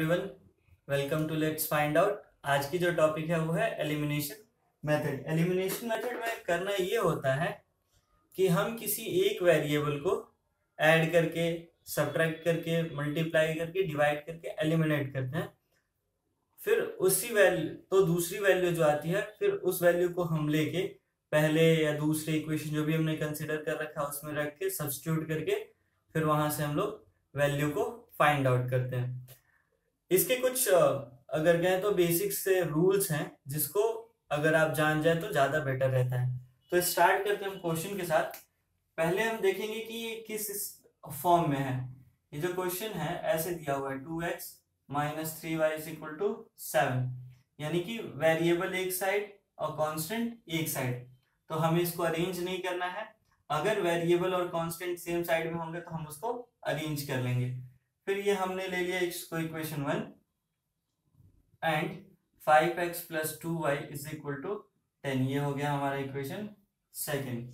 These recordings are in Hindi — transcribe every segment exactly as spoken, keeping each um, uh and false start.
Everyone, welcome to let's find out. आज की जो टॉपिक है वो है एलिमिनेशन मेथड। एलिमिनेशन मेथड में करना ये होता है कि हम किसी एक वेरिएबल को ऐड करके, सब्ट्रैक्ट करके, मल्टीप्लाई करके, डिवाइड करके एलिमिनेट करते हैं। फिर उसी वैल्यू तो दूसरी वैल्यू जो आती है, फिर उस वैल्यू को हम लेके पहले या दूसरे इक्वेशन जो भी हमने कंसिडर कर रखा है उसमें रख के सब्स्टिट्यूट करके फिर वहां से हम लोग वैल्यू को फाइंड आउट करते हैं। इसके कुछ अगर कहें तो बेसिक से रूल्स हैं जिसको अगर आप जान जाए तो ज्यादा बेटर रहता है। तो स्टार्ट करते हैं हम क्वेश्चन के साथ। पहले हम देखेंगे कि ये किस फॉर्म में है। ये जो क्वेश्चन है ऐसे दिया हुआ है two x minus three y is equal to seven, यानी कि वेरिएबल एक साइड और कांस्टेंट एक साइड। तो हमें इसको अरेंज नहीं करना है। अगर वेरिएबल और कांस्टेंट सेम साइड में होंगे तो हम उसको अरेंज कर लेंगे। फिर ये हमने ले लिया इसको equation one and five x plus two y is equal to ten, ये हो गया हमारा इक्वेशन सेकेंड।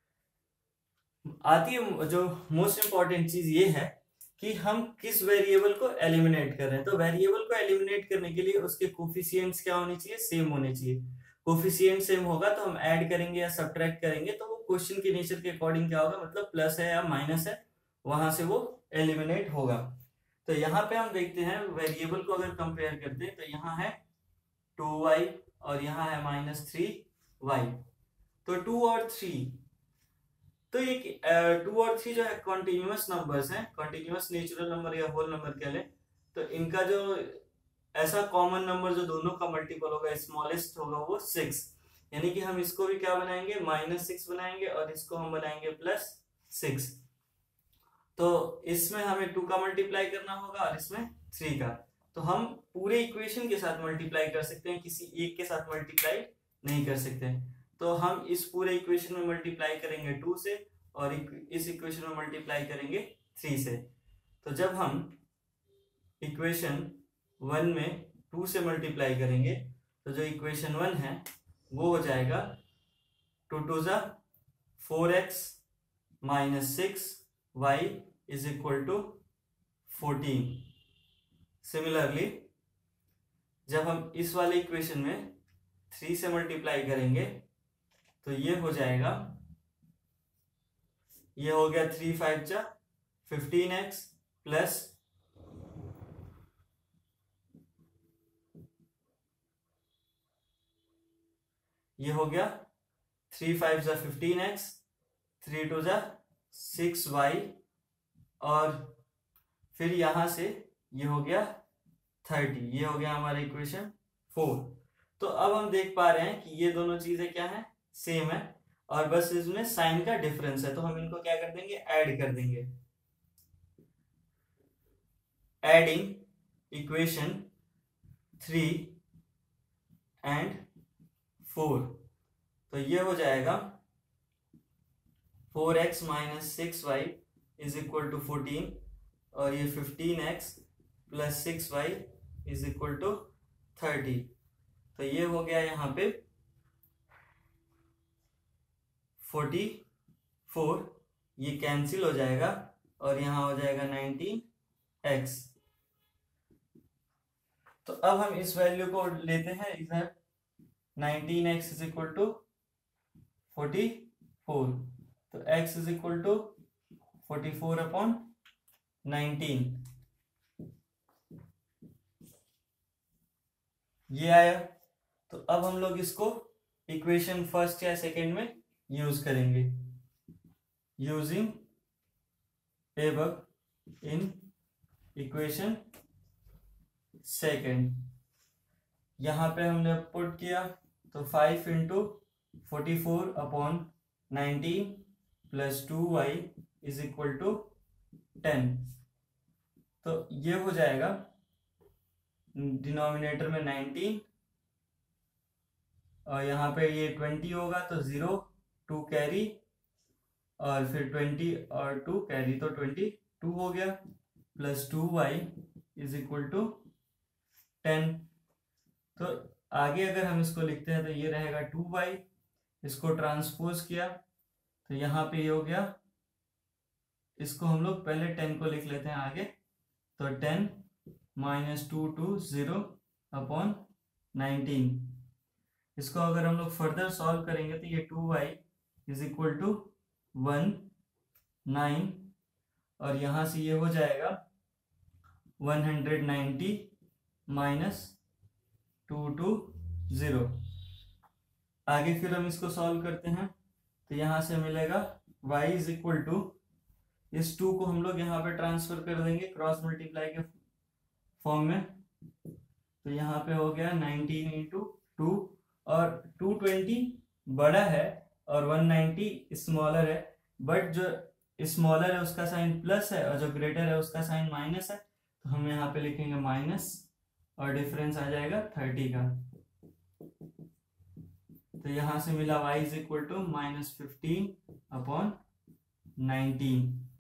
आती है जो मोस्ट इंपॉर्टेंट चीज ये है कि हम किस वेरिएबल को एलिमिनेट कर रहे हैं। तो वेरिएबल को एलिमिनेट करने के लिए उसके कोफिशिएंट्स क्या होने चाहिए, सेम होने चाहिए। कोफिशिएंट सेम होगा तो हम ऐड करेंगे या सब्ट्रैक्ट करेंगे तो वो क्वेश्चन के नेचर के अकॉर्डिंग क्या होगा, मतलब प्लस है या माइनस है, वहां से वो एलिमिनेट होगा। तो यहाँ पे हम देखते हैं वेरिएबल को अगर कंपेयर करते हैं तो यहाँ है टू वाई और यहाँ है माइनस थ्री वाई। तो टू और थ्री, तो एक टू और थ्री जो है कॉन्टिन्यूअस नंबर्स हैं, कॉन्टिन्यूअस नेचुरल नंबर या होल नंबर कह लें। तो इनका जो ऐसा कॉमन नंबर जो दोनों का मल्टीपल होगा, स्मॉलेस्ट होगा, वो सिक्स। यानी कि हम इसको भी क्या बनाएंगे, माइनस सिक्स बनाएंगे और इसको हम बनाएंगे प्लस सिक्स। तो इसमें हमें टू का मल्टीप्लाई करना होगा और इसमें थ्री का। तो हम पूरे इक्वेशन के साथ मल्टीप्लाई कर सकते हैं, किसी एक के साथ मल्टीप्लाई नहीं कर सकते। तो हम इस पूरे इक्वेशन में मल्टीप्लाई करेंगे टू से और इस इक्वेशन में मल्टीप्लाई करेंगे थ्री से। तो जब हम इक्वेशन वन में टू से मल्टीप्लाई करेंगे तो जो इक्वेशन वन है वो हो जाएगा टू टू जा four x minus six y is equal to fourteen. Similarly जब हम इस वाले इक्वेशन में थ्री से मल्टीप्लाई करेंगे तो ये हो जाएगा, ये हो गया थ्री फाइव जा फिफ्टीन एक्स प्लस ये हो गया थ्री फाइव जा फिफ्टीन एक्स, थ्री टू जा सिक्स वाई और फिर यहां से ये हो गया थर्टी। ये हो गया हमारा इक्वेशन फोर। तो अब हम देख पा रहे हैं कि ये दोनों चीजें क्या है, सेम है और बस इसमें साइन का डिफरेंस है। तो हम इनको क्या कर देंगे, ऐड कर देंगे। Adding equation three and four, तो ये हो जाएगा four x minus six y is equal to fourteen और ये fifteen x plus six y is equal to thirty. तो ये हो गया यहाँ पे फोर्टी फोर, ये कैंसिल हो जाएगा और यहाँ हो जाएगा नाइनटीन एक्स। तो अब हम इस वैल्यू को लेते हैं इधर, nineteen x is equal to forty four. तो x is equal to forty four upon nineteen, ये आया। तो अब हम लोग इसको इक्वेशन फर्स्ट या सेकंड में यूज करेंगे, using above in equation second. यहां पे हमने पुट किया तो five into forty four upon nineteen plus two y is equal to ten. तो ये हो जाएगा डिनोमिनेटर में नाइनटीन और यहाँ पे ये ट्वेंटी होगा तो जीरो, टू कैरी और फिर ट्वेंटी और टू कैरी तो ट्वेंटी टू हो गया, plus two y is equal to ten. तो आगे अगर हम इसको लिखते हैं तो ये रहेगा टू वाई, इसको ट्रांसपोज किया तो यहाँ पे ये हो गया, इसको हम लोग पहले टेन को लिख लेते हैं आगे, तो ten minus two two zero upon nineteen. इसको अगर हम लोग फर्दर सॉल्व करेंगे तो ये two y is equal to one nine, और यहां से ये हो जाएगा one hundred ninety minus two two zero. आगे फिर हम इसको सॉल्व करते हैं तो यहां से मिलेगा y इज इक्वल टू, इस टू को हम लोग यहाँ पे ट्रांसफर कर देंगे क्रॉस मल्टीप्लाई के फॉर्म में, तो यहाँ पे हो गया नाइनटीन इंटू टू, और टू ट्वेंटी बड़ा है और वन नाइन्टी स्मॉलर है, बट जो स्मॉलर है उसका साइन प्लस है और जो ग्रेटर है उसका साइन माइनस है, तो हम यहाँ पे लिखेंगे माइनस और डिफरेंस आ जाएगा थर्टी का। तो यहां से मिला y is equal to minus fifteen upon nineteen.